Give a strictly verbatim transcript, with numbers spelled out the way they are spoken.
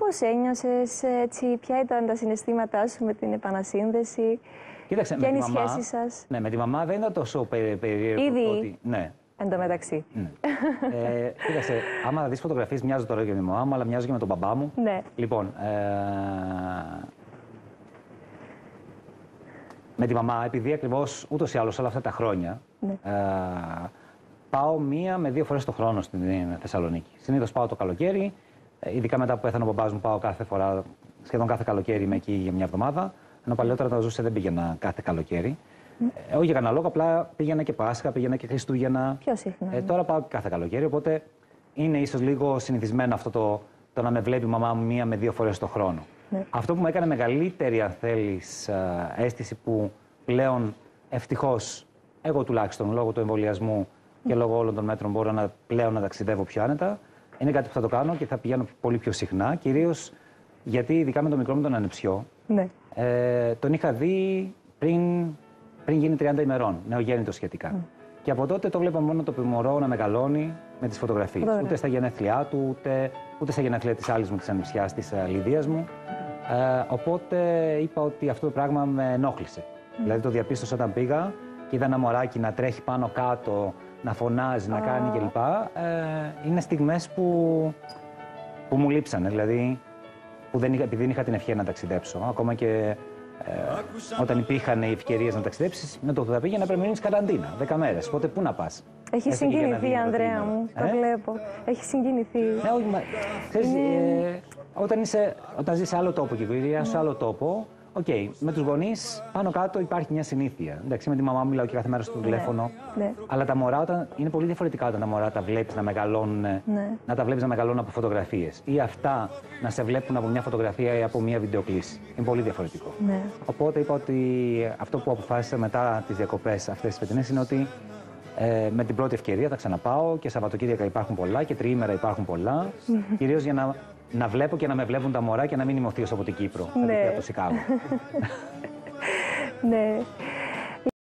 Πώς ένιωσες, έτσι, ποια ήταν τα συναισθήματά σου με την επανασύνδεση, Κοίταξε, ποια με είναι η τη μαμά, σχέση σας? Ναι, με τη μαμά δεν ήταν τόσο περι, περίεργο. Ήδη, ότι, ναι. εν τω μεταξύ. Ναι. ε, κοίταξε, άμα δεις φωτογραφίες, μοιάζω τώρα και με τη μαμά μου, αλλά μοιάζω και με τον μπαμπά μου. Ναι. Λοιπόν, ε, με τη μαμά, επειδή ακριβώς ούτως ή άλλως όλα αυτά τα χρόνια, Ναι. ε, πάω μία με δύο φορές το χρόνο στην Θεσσαλονίκη. Συνήθως πάω το καλοκαίρι, ειδικά μετά που πέθανε ο μπαμπάς μου, πάω κάθε φορά, σχεδόν κάθε καλοκαίρι είμαι εκεί για μια εβδομάδα. Ενώ παλιότερα όταν ζούσε δεν πήγαινα κάθε καλοκαίρι. Mm. Ε, όχι για κανένα λόγο, απλά πήγαινα και Πάσχα, πήγαινα και Χριστούγεννα. Πιο συχνά. Ε, τώρα πάω και κάθε καλοκαίρι, οπότε είναι ίσως λίγο συνηθισμένο αυτό το, το να με βλέπει η μαμά μου μία με δύο φορές το χρόνο. Ναι. Αυτό που μου έκανε μεγαλύτερη, αν θέλεις, αίσθηση που πλέον ευτυχώς, εγώ τουλάχιστον λόγω του εμβολιασμού και λόγω όλων των μέτρων μπορώ να, πλέον να ταξιδεύω πιο άνετα, είναι κάτι που θα το κάνω και θα πηγαίνω πολύ πιο συχνά, κυρίως γιατί ειδικά με το μικρό μου τον ανεψιό, ναι. ε, τον είχα δει πριν, πριν γίνει τριάντα ημερών, νεογέννητο σχετικά. Mm. Και από τότε το βλέπα μόνο το μωρό να μεγαλώνει με τις φωτογραφίες. Ωραία. Ούτε στα γενέθλιά του, ούτε, ούτε στα γενέθλια της άλλης μου, της ανεψιάς, της Λιδίας μου. Ε, οπότε είπα ότι αυτό το πράγμα με ενόχλησε. Mm. Δηλαδή το διαπίστωσα όταν πήγα και είδα ένα μωράκι να τρέχει πάνω κάτω, να φωνάζει, uh. να κάνει κλπ. Ε, είναι στιγμές που, που μου λείψανε. Δηλαδή, που δεν είχα, επειδή δεν είχα την ευχαίρεια να ταξιδέψω. Ακόμα και ε, όταν υπήρχαν οι ευκαιρίες να ταξιδέψεις, με το που θα πήγαινα πρέπει να μείνεις καραντίνα, δέκα μέρες. Οπότε πού να πας? Έχει συγκινηθεί, Ανδρέα μου. Ε? Το βλέπω. Έχει συγκινηθεί. Ναι, όχι, μα, ξέρεις, είναι... ε, όταν, είσαι, όταν ζεις σε άλλο τόπο και η σε άλλο τόπο, οκ, okay, με τους γονείς πάνω κάτω υπάρχει μια συνήθεια. Εντάξει, με τη μαμά μου μιλάω και κάθε μέρα στο τηλέφωνο. Ναι, ναι. Αλλά τα μωρά όταν, είναι πολύ διαφορετικά όταν τα μωρά τα βλέπεις να μεγαλώνουν, ναι. να τα βλέπεις να μεγαλώνουν από φωτογραφίες. Ή αυτά να σε βλέπουν από μια φωτογραφία ή από μια βιντεοκλήση. Είναι πολύ διαφορετικό. Ναι. Οπότε είπα ότι αυτό που αποφάσισα μετά τις διακοπές αυτές τις φετινές είναι ότι ε, με την πρώτη ευκαιρία θα ξαναπάω και Σαββατοκύριακα υπάρχουν πολλά και τριήμερα υπάρχουν πολλά. Κυρίως για να. Να βλέπω και να με βλέπουν τα μωρά και να μην είμαι ο θείος από την Κύπρο, ναι. από το Σικάγο. Ναι.